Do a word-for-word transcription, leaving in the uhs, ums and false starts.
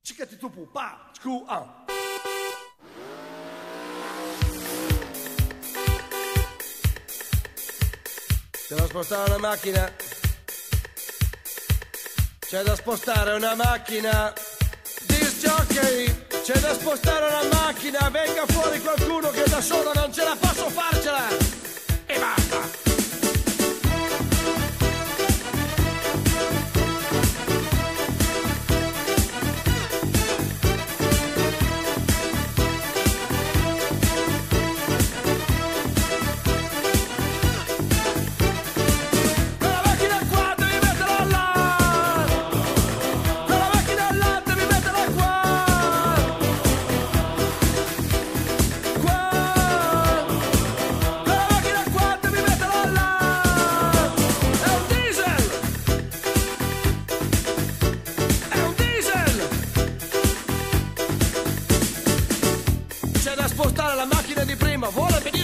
Cichetti tu pu, pa, scu, ah. C'è da spostare una macchina. C'è da spostare una macchina. Disc jockey. C'è da spostare una macchina. Venga fuori qualcuno che da solo non ce la posso farcela. E basta. Spostare la macchina di prima, vuole